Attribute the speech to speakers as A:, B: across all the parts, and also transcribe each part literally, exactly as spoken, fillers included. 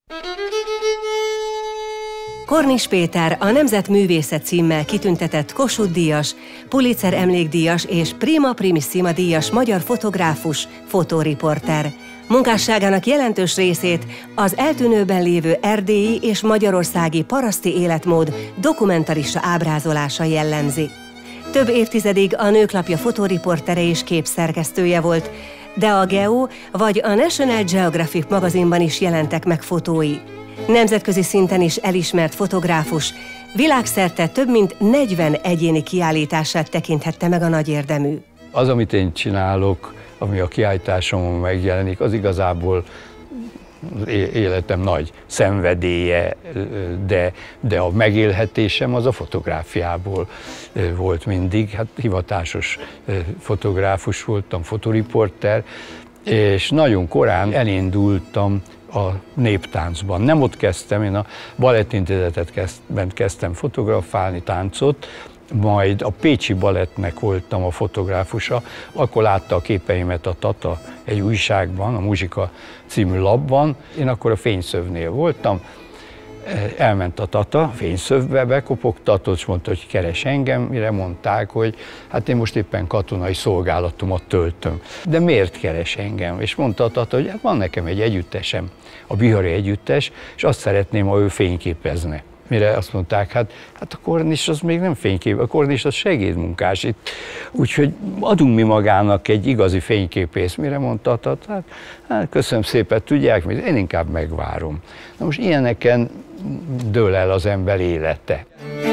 A: Kornis Péter a Nemzetművészet címmel kitüntetett Kossuth-díjas, Pulitzer emlékdíjas és Prima Primissima díjas magyar fotográfus, fotóriporter. Munkásságának jelentős részét az eltűnőben lévő erdélyi és magyarországi paraszti életmód dokumentarista ábrázolása jellemzi. Több évtizedig a Nőklapja fotóriportere és képszerkesztője volt, de a Geo vagy a National Geographic magazinban is jelentek meg fotói. Nemzetközi szinten is elismert fotográfus, világszerte több mint negyven egyéni kiállítását tekinthette meg a nagy érdemű.
B: Az, amit én csinálok, ami a kiállításomon megjelenik, az igazából életem nagy szenvedélye, de, de a megélhetésem az a fotográfiából volt mindig. Hát hivatásos fotográfus voltam, fotoriporter, és nagyon korán elindultam a néptáncban. Nem ott kezdtem, én a Balettintézetben kezdtem fotografálni táncot, majd a Pécsi Balettnek voltam a fotográfusa, akkor látta a képeimet a Tata egy újságban, a Muzsika című lapban, én akkor a Fényszövnél voltam, elment a Tata, fényszövbe bekopogtatott, és mondta, hogy keres engem, mire mondták, hogy hát én most éppen katonai szolgálatomat töltöm. De miért keres engem? És mondta a Tata, hogy hát van nekem egy együttesem, a Bihari Együttes, és azt szeretném, ha ő fényképezne. Mire azt mondták, hát, hát a Kornis az még nem fénykép, a Kornis az segédmunkás itt, úgyhogy adunk mi magának egy igazi fényképész. Mire mondta a Tata, hát, hát köszönöm szépen, tudják, én inkább megvárom. Na most ilyeneken dől el az ember élete.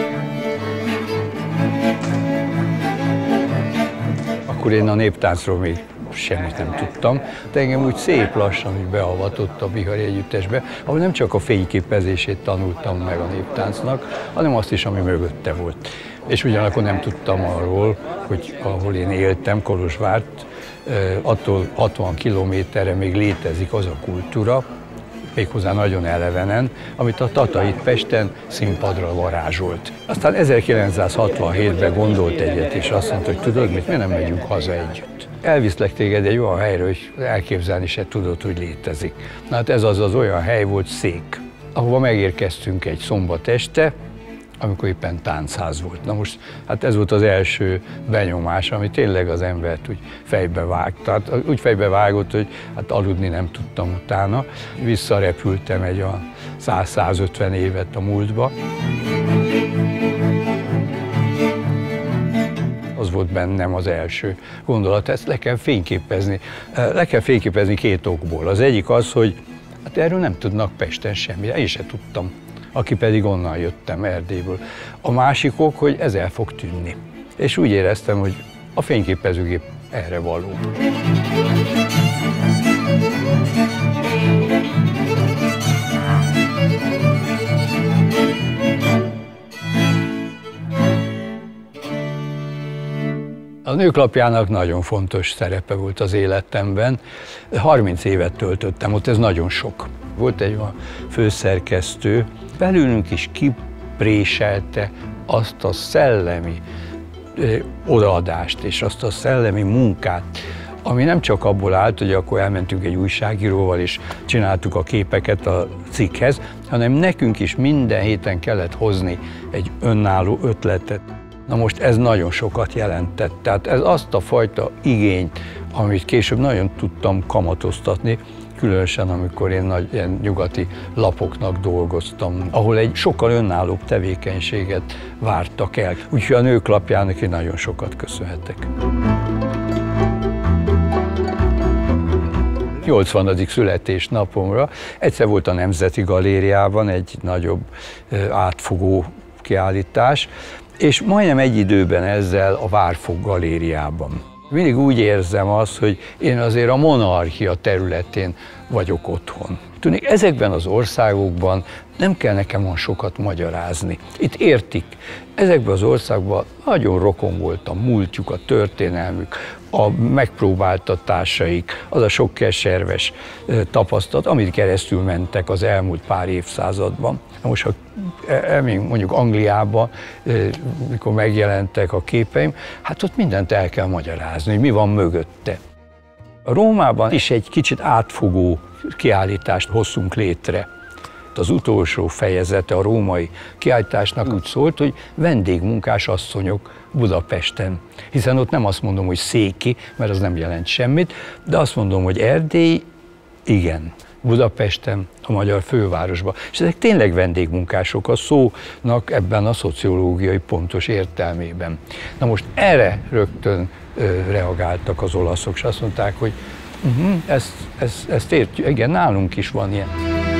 B: Akkor én a néptáncról még semmit nem tudtam, de engem úgy szép lassan úgy beavatott a Bihari Együttesbe, ahol nem csak a fényképezését tanultam meg a néptáncnak, hanem azt is, ami mögötte volt. És ugyanakkor nem tudtam arról, hogy ahol én éltem, Kolozsvárt, attól hatvan kilométerre még létezik az a kultúra, méghozzá nagyon elevenen, amit a Tata itt Pesten színpadra varázsolt. Aztán ezerkilencszázhatvanhétben gondolt egyet, és azt mondta, hogy tudod mit, miért nem megyünk haza együtt. Elviszlek téged egy olyan helyre, hogy elképzelni se tudod, hogy létezik. Na hát ez az az olyan hely volt, Szék, ahova megérkeztünk egy szombat este, amikor éppen táncház volt. Na most, hát ez volt az első benyomás, ami tényleg az embert úgy fejbe vágta. Tehát úgy fejbe vágott, hogy hát aludni nem tudtam utána. Visszarepültem egy a száz-százötven évet a múltba. Az volt bennem az első gondolat, ezt le kell fényképezni. Le kell fényképezni két okból. Az egyik az, hogy hát erről nem tudnak Pesten semmire, én se tudtam, aki pedig onnan jöttem, Erdélyből. A másik ok, hogy ez el fog tűnni. És úgy éreztem, hogy a fényképezőgép erre való. A Nőklapjának nagyon fontos szerepe volt az életemben. harminc évet töltöttem ott, ez nagyon sok. Volt egy olyan főszerkesztő, belülünk is kipréselte azt a szellemi odaadást és azt a szellemi munkát, ami nem csak abból állt, hogy akkor elmentünk egy újságíróval és csináltuk a képeket a cikkhez, hanem nekünk is minden héten kellett hozni egy önálló ötletet. Na most ez nagyon sokat jelentett, tehát ez azt a fajta igényt, amit később nagyon tudtam kamatoztatni, különösen amikor én nagy ilyen nyugati lapoknak dolgoztam, ahol egy sokkal önállóbb tevékenységet vártak el. Úgyhogy a Nőklapjának én nagyon sokat köszönhetek. nyolcvanadik születésnapomra egyszer volt a Nemzeti Galériában egy nagyobb átfogó kiállítás, és majdnem egy időben ezzel a Várfok Galériában. Mindig úgy érzem azt, hogy én azért a monarchia területén vagyok otthon. Tudnék, ezekben az országokban nem kell nekem olyan sokat magyarázni. Itt értik. Ezekben az országban nagyon rokon volt a múltjuk, a történelmük, a megpróbáltatásaik, az a sok keserves tapasztalat, amit keresztül mentek az elmúlt pár évszázadban. Most, ha mondjuk Angliában, mikor megjelentek a képeim, hát ott mindent el kell magyarázni, hogy mi van mögötte. A Rómában is egy kicsit átfogó kiállítást hoztunk létre. az utolsó fejezete a római kiállításnak úgy szólt, hogy vendégmunkás asszonyok Budapesten. Hiszen ott nem azt mondom, hogy széki, mert az nem jelent semmit, de azt mondom, hogy Erdély, igen, Budapesten, a magyar fővárosban. És ezek tényleg vendégmunkások a szónak ebben a szociológiai pontos értelmében. Na most erre rögtön ö, reagáltak az olaszok, és azt mondták, hogy uh-huh, ezt, ezt, ezt értjük, igen, nálunk is van ilyen.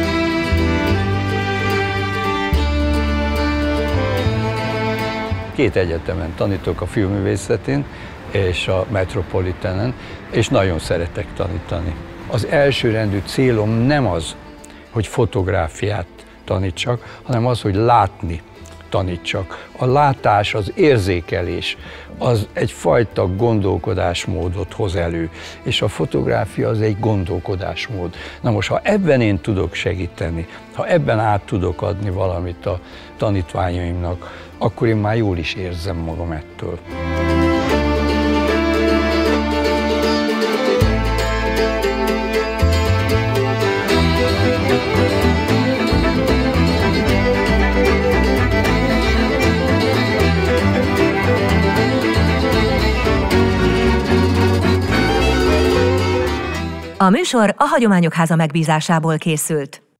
B: Két egyetemen tanítok, a filmművészetén és a Metropolitanen, és nagyon szeretek tanítani. Az elsőrendű célom nem az, hogy fotográfiát tanítsak, hanem az, hogy látni tanítsak. A látás, az érzékelés, az egyfajta gondolkodásmódot hoz elő, és a fotográfia az egy gondolkodásmód. Na most, ha ebben én tudok segíteni, ha ebben át tudok adni valamit a tanítványaimnak, akkor én már jól is érzem magam ettől.
C: A műsor a Hagyományok Háza megbízásából készült.